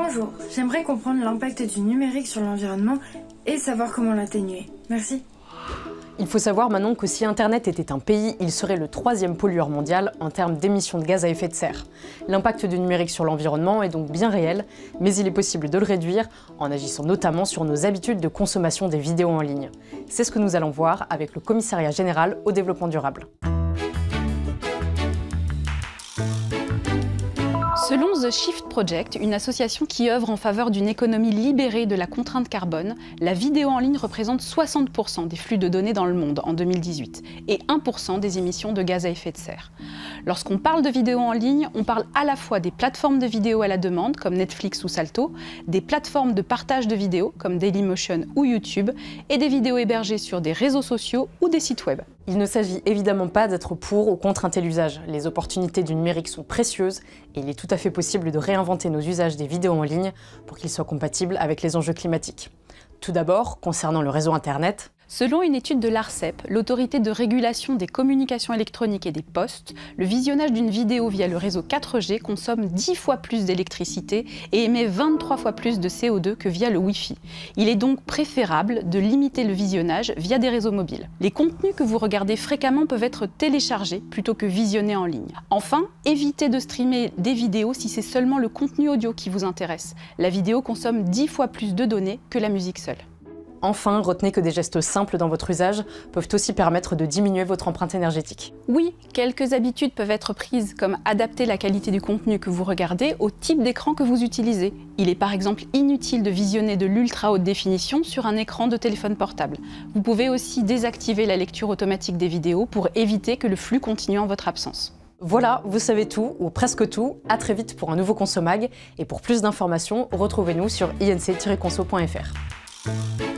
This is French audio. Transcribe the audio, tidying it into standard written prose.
Bonjour, j'aimerais comprendre l'impact du numérique sur l'environnement et savoir comment l'atténuer. Merci. Il faut savoir maintenant que si Internet était un pays, il serait le 3e pollueur mondial en termes d'émissions de gaz à effet de serre. L'impact du numérique sur l'environnement est donc bien réel, mais il est possible de le réduire en agissant notamment sur nos habitudes de consommation des vidéos en ligne. C'est ce que nous allons voir avec le Commissariat général au développement durable. Selon The Shift Project, une association qui œuvre en faveur d'une économie libérée de la contrainte carbone, la vidéo en ligne représente 60% des flux de données dans le monde en 2018 et 1% des émissions de gaz à effet de serre. Lorsqu'on parle de vidéo en ligne, on parle à la fois des plateformes de vidéo à la demande comme Netflix ou Salto, des plateformes de partage de vidéos comme Dailymotion ou YouTube et des vidéos hébergées sur des réseaux sociaux ou des sites web. Il ne s'agit évidemment pas d'être pour ou contre un tel usage. Les opportunités du numérique sont précieuses et il est tout à fait possible de réinventer nos usages des vidéos en ligne pour qu'ils soient compatibles avec les enjeux climatiques. Tout d'abord, concernant le réseau Internet, selon une étude de l'ARCEP, l'autorité de régulation des communications électroniques et des postes, le visionnage d'une vidéo via le réseau 4G consomme 10 fois plus d'électricité et émet 23 fois plus de CO2 que via le Wi-Fi. Il est donc préférable de limiter le visionnage via des réseaux mobiles. Les contenus que vous regardez fréquemment peuvent être téléchargés plutôt que visionnés en ligne. Enfin, évitez de streamer des vidéos si c'est seulement le contenu audio qui vous intéresse. La vidéo consomme 10 fois plus de données que la musique seule. Enfin, retenez que des gestes simples dans votre usage peuvent aussi permettre de diminuer votre empreinte énergétique. Oui, quelques habitudes peuvent être prises, comme adapter la qualité du contenu que vous regardez au type d'écran que vous utilisez. Il est par exemple inutile de visionner de l'ultra haute définition sur un écran de téléphone portable. Vous pouvez aussi désactiver la lecture automatique des vidéos pour éviter que le flux continue en votre absence. Voilà, vous savez tout, ou presque tout. À très vite pour un nouveau Consomag. Et pour plus d'informations, retrouvez-nous sur inc-conso.fr.